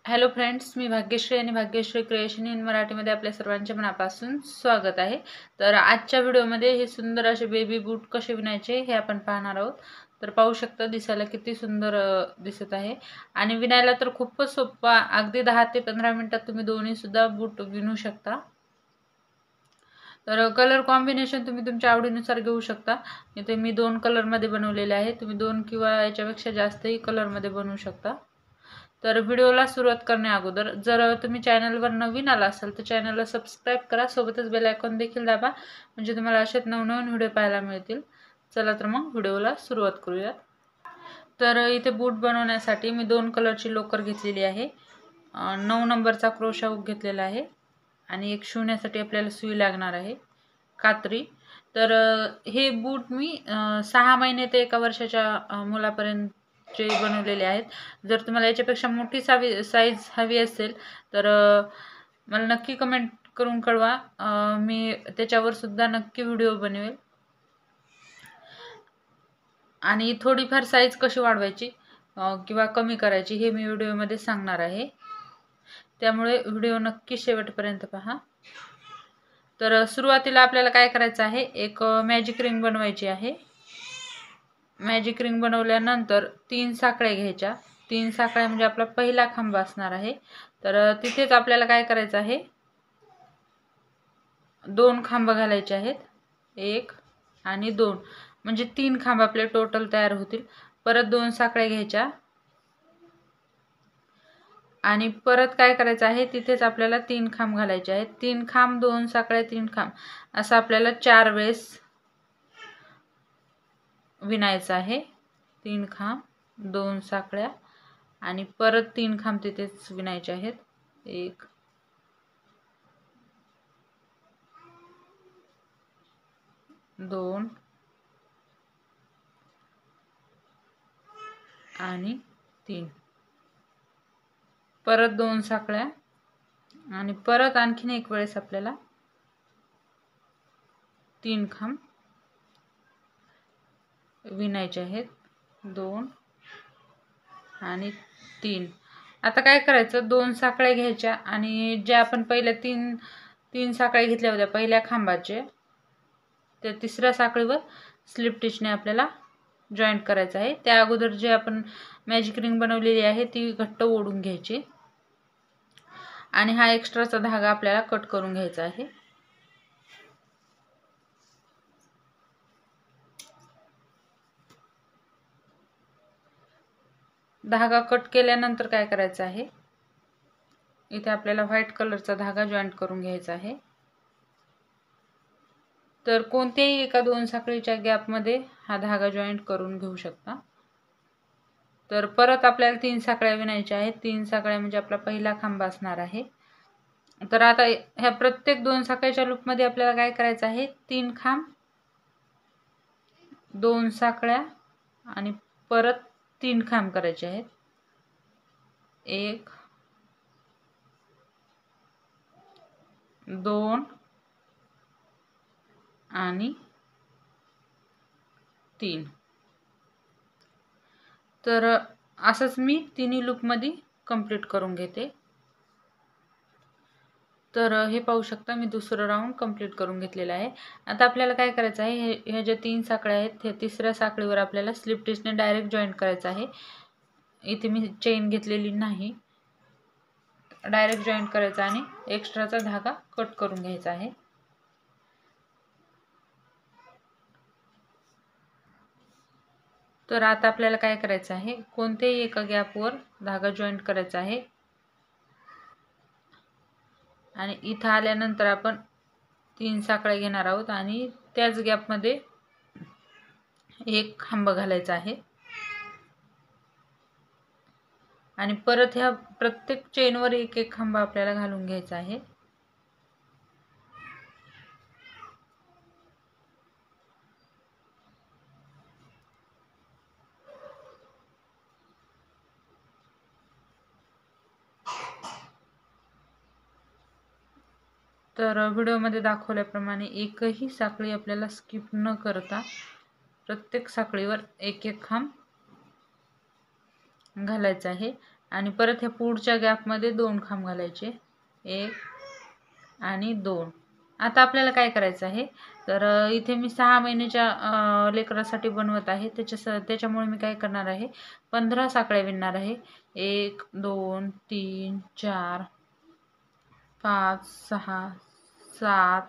Hello friends, मी भाग्यश्री आणि Bhagyashree creation in मराठीमध्ये आपल्या सर्वांच्या मनापासून स्वागत आहे। तर आजच्या व्हिडिओमध्ये हे सुंदर असे बेबी बूट कसे विणायचे हे आपण पाहणार आहोत। तर पाहू शकता दिसायला किती सुंदर दिसत आहे आणि विणायला तर खूपच सोपा, अगदी 10 ते 15 मिनिटात तुम्ही दोन्ही सुद्धा बूट विणू शकता। तर कलर कॉम्बिनेशन तुम्ही तुमच्या आवडीनुसार घेऊ शकता। इथे मी 2 कलरमध्ये बनवलेले आहे, तुम्ही 2 किंवा याच्यापेक्षा जास्तही कलरमध्ये बनवू शकता। तर व्हिडिओला सुरुवात करण्या अगोदर जर तुम्ही चॅनलवर नवीन आला असाल तर चॅनलला सबस्क्राइब करा, सोबतच बेल आयकॉन देखील दाबा, म्हणजे तुम्हाला असेच नवनवीन व्हिडिओ पाहायला मिळतील। चला तर मग व्हिडिओला सुरुवात करूया। तर इथे बूट बनवण्यासाठी मी 2 कलरची लोकर घेतलेली आहे, 9 नंबरचा क्रोशा हुक घेतलेला आहे आणि एक शिवण्यासाठी आपल्याला सुई लागणार आहे, कात्री। तर हे बूट मी 6 महिने ते 1 वर्षाच्या मुलापर्यंत चे बनवलेले आहेत। जर तुम्हाला याच्यापेक्षा मोठी साईज हवी असेल तर मला नक्की कमेंट करून कळवा, मी त्याच्यावर सुद्धा नक्की व्हिडिओ बनवेल। आणि थोडीफार साईज कशी वाढवायची किंवा कमी करायची हे मी व्हिडिओमध्ये सांगणार आहे, त्यामुळे व्हिडिओ नक्की शेवटपर्यंत पहा। तर सुरुवातीला आपल्याला काय करायचं आहे, एक मॅजिक रिंग बनवायची आहे। मॅजिक रिंग बनवल्यानंतर 3 साखळ्या घ्यायच्या। 3 साखळ्या म्हणजे आपला पहिला खांब असणार आहे। तर तिथेच आपल्याला काय करायचं आहे, 2 खांब घालायचे आहेत, 1 आणि 2, म्हणजे 3 खांब आपले टोटल तयार होतील। परत 2 साखळ्या घ्यायच्या आणि परत काय करायचं आहे, तिथेच आपल्याला 3 खांब घालायचे आहेत। 3 खांब, 2 साखळ्या, 3 खांब, असं आपल्याला 4 वेळेस विणायचं आहे। 3 खांब, 2 साखळ्या आणि परत 3 खांब तिथेच विणायचे आहेत, 1 2 आणि 3, परत 2 साखळ्या आणि परत आणखीन एक वेळेस आपल्याला 3 खांब विणायचे आहेत, 2 आणि 3। आता काय करायचं, 2 साखळ्या घ्यायच्या आणि ज्या आपण पहिल्या 3 साखळ्या घेतल्या होत्या पहिल्या खांबाचे, त्या तिसऱ्या साखळीवर स्लिप टिचने आपल्याला जॉईंट करायचं आहे। त्या अगोदर जे आपण मॅजिक रिंग बनवलेली आहे ती घट्ट ओढून घ्यायची आणि हा एक्स्ट्राचा धागा आपल्याला कट करून घ्यायचा आहे। धागा कट केल्यानंतर काय करायचं आहे, इथे आपल्याला व्हाईट कलरचा धागा जॉईंट करून घ्यायचा आहे। तर कोणत्याही एका 2 साखळीच्या गॅपमध्ये हा धागा जॉईंट करून घेऊ शकता। तर परत आपल्याला 3 साखळ्या विणायच्या आहेत। 3 साखळ्या म्हणजे आपला पहिला खांब असणार आहे। तर आता ह्या प्रत्येक 2 साखळ्याच्या लूपमध्ये आपल्याला काय करायचं आहे, 3 खांब, 2 साखळ्या आणि परत 3 खांब करायचे आहेत, 1 2 आणि 3। तर असंच मी तिन्ही लूपमध्ये कंप्लीट करून घेते। तर हे पाहू शकता मी दुसरं राऊंड कंप्लीट करून घेतलेलं आहे। आता आपल्याला काय करायचं आहे, ह्या ज्या 3 साखळ्या आहेत त्या तिसऱ्या साखळीवर आपल्याला स्लिप टिचने डायरेक्ट जॉईंट करायचं आहे। इथे मी चेन घेतलेली नाही, डायरेक्ट जॉईंट करायचा आणि एक्स्ट्राचा धागा कट करून घ्यायचा आहे। तर आता आपल्याला काय करायचं आहे, कोणत्याही एका गॅपवर धागा जॉईंट करायचा आहे आणि इथं आल्यानंतर आपण 3 साखळ्या घेणार आहोत आणि त्याच गॅपमध्ये एक खांब घालायचा आहे आणि परत ह्या प्रत्येक चेनवर एक एक खांब आपल्याला घालून घ्यायचा आहे। तर व्हिडिओमध्ये दाखवल्याप्रमाणे एकही साखळी आपल्याला स्किप न करता प्रत्येक साखळीवर एक एक खांब घालायचा आहे आणि परत ह्या पुढच्या गॅपमध्ये 2 खांब घालायचे, 1 आणि 2. आता आपल्याला काय करायचं आहे, तर इथे मी 6 महिन्याच्या लेकरासाठी बनवत आहे, त्याच्यामुळे मी काय करणार आहे, 15 साखळ्या विणणार आहे. 1 2 3 4 5 6 7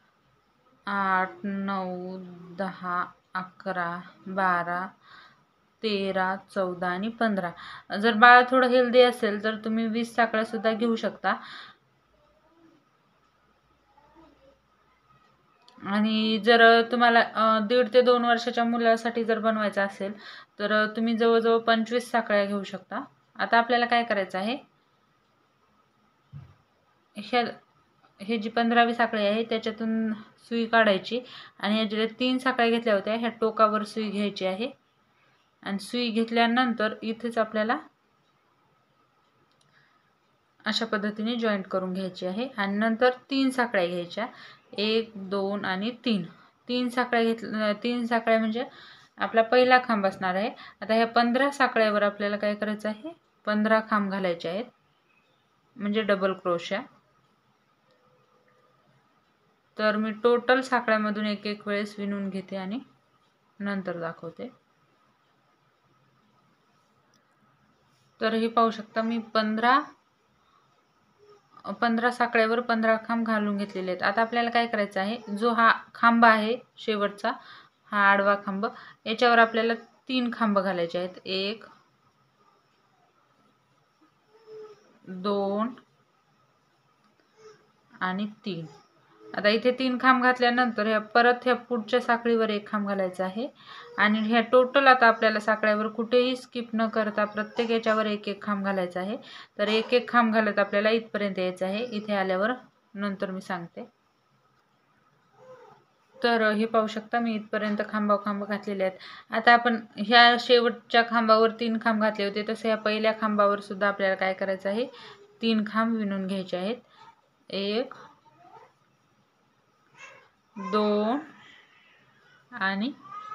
8 9 10 11 12 13 14 आणि 15. जर बाळ थोडं हेल्दी असेल तर तुम्ही 20 साखळ्या सुद्धा घेऊ शकता. आणि जर तुम्हाला 1.5 ते 2 वर्षाच्या मुलासाठी जर बनवायचं असेल तर तुम्ही जवळजवळ 25 साखळ्या घेऊ शकता. आता आपल्याला काय करायचं आहे, हे जी 15वी साखळी आहे त्याच्यातून सुई काढायची आणि ह्या ज्या 3 साखळ्या घेतल्या होत्या ह्या टोकावर सुई घ्यायची आहे. आणि सुई घेतल्यानंतर इथेच आपल्याला अशा पद्धतीने जॉईंट करून घ्यायची आहे. आणि नंतर 3 साखळ्या घ्यायच्या, 1 2 आणि 3. 3 साखळ्या 3 साखळ्या म्हणजे आपला पहिला खांब असणार आहे. आता ह्या 15 साखळ्यावर आपल्याला काय करायचं आहे, 15 खांब घालायचे आहेत, म्हणजे डबल क्रोशा. तर मी टोटल साखळ्यामधून एक वेळेस विणून घेते आणि नंतर दाखवते. तर हे पाहू शकता मी 15 साखळ्यावर 15 खांब घालून घेतलेले आहेत. आता आपल्याला काय करायचं आहे, जो हा खांब आहे शेवटचा, हा आडवा खांब, याच्यावर आपल्याला 3 खांब घालायचे आहेत, 1 2 आणि 3. आता इथे 3 खांब घातल्यानंतर परत ह्या पुढच्या साखळीवर 1 खांब घालायचा आहे. आणि ह्या टोटल आता आपल्याला साखळ्यावर कुठेही स्किप न करता प्रत्येक याच्यावर 1 खांब घालायचा आहे. तर 1 खांब घालत आपल्याला इथपर्यंत यायचं आहे. इथे आल्यावर नंतर मी सांगते. तर हे पाहू शकता मी इथपर्यंत खांब घातलेले आहेत. आता आपण ह्या शेवटच्या खांबावर 3 खांब घातले होते, तसे ह्या पहिल्या खांबावर सुद्धा आपल्याला काय करायचं आहे, 3 खांब विणून घ्यायचे आहेत. 1 2 आणि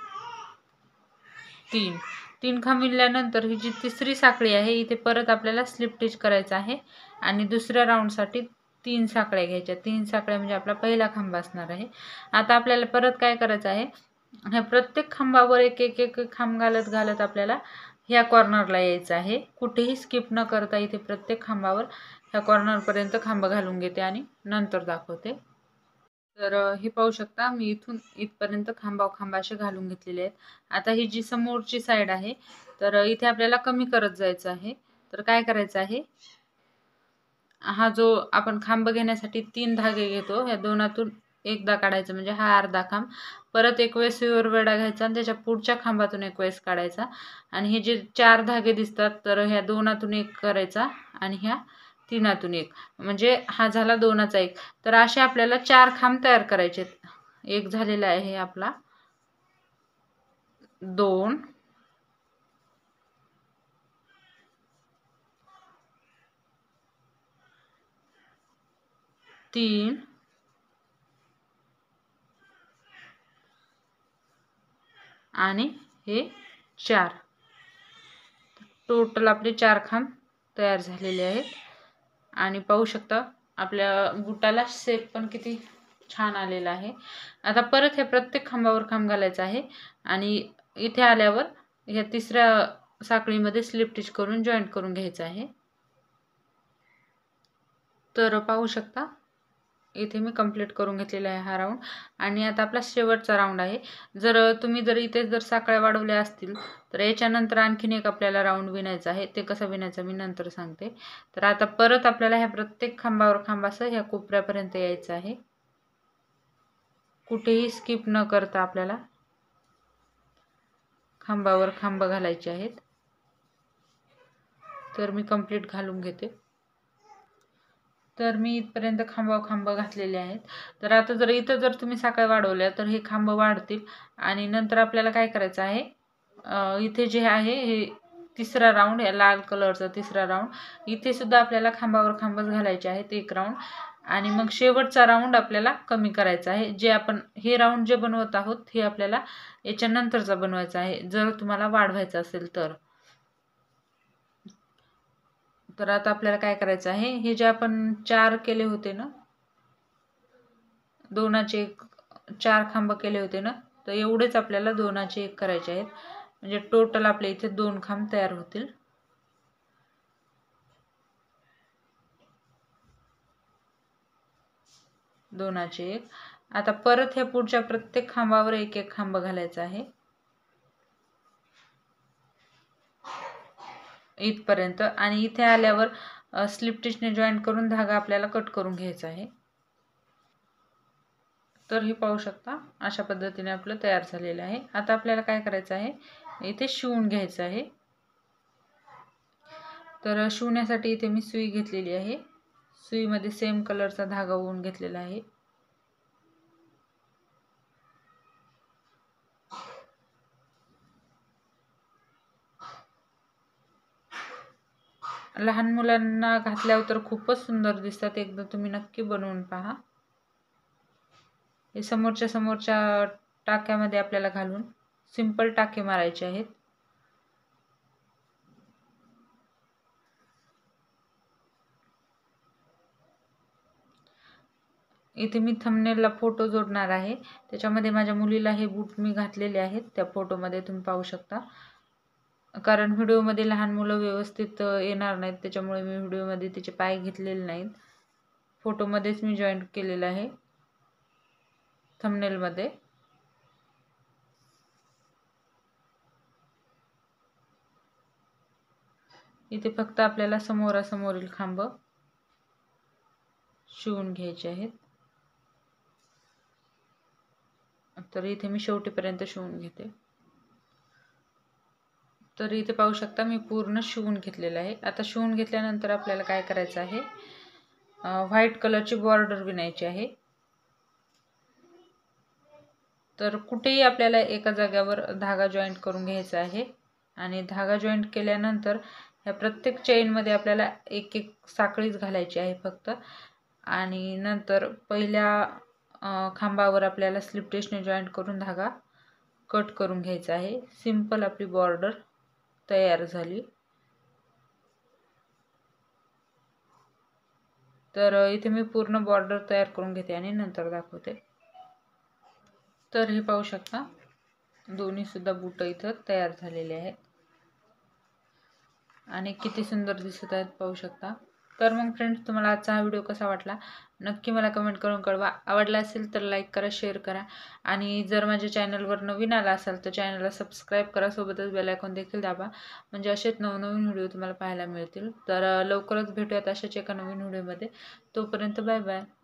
3 खांब विणल्यानंतर ही जी तिसरी साखळी आहे इथे परत आपल्याला स्लिप स्टिच करायचं आहे. आणि दुसऱ्या राऊंडसाठी 3 साखळ्या घ्यायच्या. 3 साखळ्या म्हणजे आपला पहिला खांब असणार आहे. आता आपल्याला परत काय करायचं आहे, ह्या प्रत्येक खांबावर एक खांब घालत आपल्याला ह्या कॉर्नरला यायचं आहे. कुठेही स्किप न करता इथे प्रत्येक खांबावर ह्या कॉर्नरपर्यंत खांब घालून घेते आणि नंतर दाखवते. तर हे पाहू शकता मी इथून इथपर्यंत खांब असे घालून घेतलेले आहेत. आता ही जी समोरची साईड आहे तर इथे आपल्याला कमी करत जायचं आहे. तर काय करायचं आहे, हा जो आपण खांब घेण्यासाठी 3 धागे घेतो, ह्या दोनातून एकदा काढायचं, म्हणजे हा अर्धा खांब. परत एक वेळेस सुईवर वेढा घ्यायचा आणि त्याच्या पुढच्या खांबातून एक वेळेस काढायचा. आणि हे जे 4 धागे दिसतात तर ह्या दोनातून एक करायचा आणि ह्या 3तून एक, म्हणजे हा झाला 2चा 1. तर असे आपल्याला 4 खांब तयार करायचे. एक झालेला आहे आपला, 2 3 आणि हे 4. टोटल आपले 4 खांब तयार झालेले आहेत. आणि पाहू शकता आपल्या बुटाला शेप पण किती छान आलेला आहे. आता परत हे प्रत्येक खांबावर खांब घालायचं आहे आणि इथे आल्यावर ह्या तिसऱ्या साखळीमध्ये स्लिप स्टिच करून जॉईंट करून घ्यायचं आहे. तर पाहू शकता इथे मी कंप्लीट करून घेतलेला आहे हा राऊंड. आणि आता आपला शेवटचा राऊंड आहे. जर इथे जर साखळ्या वाढवल्या असतील तर याच्यानंतर आणखीन एक आपल्याला राऊंड विणायचा आहे. ते कसं विणायचं मी नंतर सांगते. तर आता परत आपल्याला ह्या प्रत्येक खांबावर खांब असं ह्या कोपऱ्यापर्यंत यायचं आहे. कुठेही स्किप न करता आपल्याला खांबावर खांब घालायचे आहेत. तर मी कंप्लीट घालून घेते. तर मी इथपर्यंत खांब घातलेले आहेत. तर आता इथं तुम्ही साखळ्या वाढवल्या तर हे खांब वाढतील. आणि नंतर आपल्याला काय करायचं आहे, इथे जे आहे हे तिसरा राऊंड, या लाल कलरचा तिसरा राऊंड, इथे सुद्धा आपल्याला खांबावर खांबच घालायचे आहेत 1 राऊंड. आणि मग शेवटचा राऊंड आपल्याला कमी करायचा आहे. जे आपण हे राऊंड जे बनवत आहोत हे आपल्याला याच्यानंतरचा बनवायचा आहे, जर तुम्हाला वाढवायचं असेल तर. तर आता आपल्याला काय करायचं आहे, हे जे आपण 4 केले होते ना, 2चे 4 खांब केले होते ना, तर एवढेच आपल्याला 2चे 1 करायचे आहेत. म्हणजे टोटल आपल्या इथे 2 खांब तयार होतील. दोनाचे 1. आता परत ह्या पुढच्या प्रत्येक खांबावर 1-1 खांब घालायचा आहे इथपर्यंत. आणि इथे आल्यावर स्लिप स्टिचने जॉईंट करून धागा आपल्याला कट करून घ्यायचा आहे. तर हे पाहू शकता, अशा पद्धतीने आपलं तयार झालेलं आहे. आता आपल्याला काय करायचं आहे, इथे शिवून घ्यायचं आहे. तर शिवण्यासाठी इथे मी सुई घेतलेली आहे. सुईमध्ये सेम कलरचा धागा ओवून घेतलेला आहे. लहान मुलांना घातल्यावर तर खूपच सुंदर दिसतात. एकदा तुम्ही नक्की बनवून पहा. हे समोरच्या टाक्यामध्ये आपल्याला घालून सिंपल टाके मारायचे आहेत. इथे मी थंबनेलला फोटो जोडणार आहे. त्याच्यामध्ये माझ्या मुलीला हे बूट मी घातलेले आहेत. त्या फोटोमध्ये तुम्ही पाहू शकता. कारण व्हिडिओमध्ये लहान मुलं व्यवस्थित येणार नाहीत, त्याच्यामुळे मी व्हिडिओमध्ये तिचे पाय घेतलेले नाहीत. फोटोमध्येच मी जॉईंट केलेलं आहे थंबनेलमध्ये. इथे फक्त आपल्याला समोरासमोरील खांब शिवून घ्यायचे आहेत. तर इथे मी शेवटीपर्यंत शिवून घेते. तर इथे पाहू शकता मी पूर्ण शिवून घेतलेलं आहे. आता शिवून घेतल्यानंतर आपल्याला काय करायचं आहे, व्हाईट कलरची बॉर्डर विणायची आहे. तर कुठेही आपल्याला एका जागेवर धागा जॉईंट करून घ्यायचा आहे. आणि धागा जॉईंट केल्यानंतर ह्या प्रत्येक चेनमध्ये आपल्याला 1-1 साखळीच घालायची आहे फक्त. आणि नंतर पहिल्या खांबावर आपल्याला स्लिप स्टिचने जॉईंट करून धागा कट करून घ्यायचा आहे. सिंपल आपली बॉर्डर तयार झाली. तर इथे मी पूर्ण बॉर्डर तयार करून घेते आणि नंतर दाखवते. तर हे पाहू शकता, दोन्ही सुद्धा बूट इथं तयार झालेले आहेत आणि किती सुंदर दिसत आहेत पाहू शकता. तर मग फ्रेंड्स, तुम्हाला आजचा हा व्हिडिओ कसा वाटला नक्की मला कमेंट करून कळवा. आवडला असेल तर लाईक करा, शेअर करा आणि जर माझ्या चॅनलवर नवीन आला असाल तर चॅनलला सबस्क्राईब करा. सोबतच बेल आयकॉन देखील दाबा, म्हणजे असेच नवनवीन व्हिडिओ तुम्हाला पाहायला मिळतील. तर लवकरच भेटूयात अशाच एका नवीन व्हिडिओमध्ये. तोपर्यंत बाय बाय.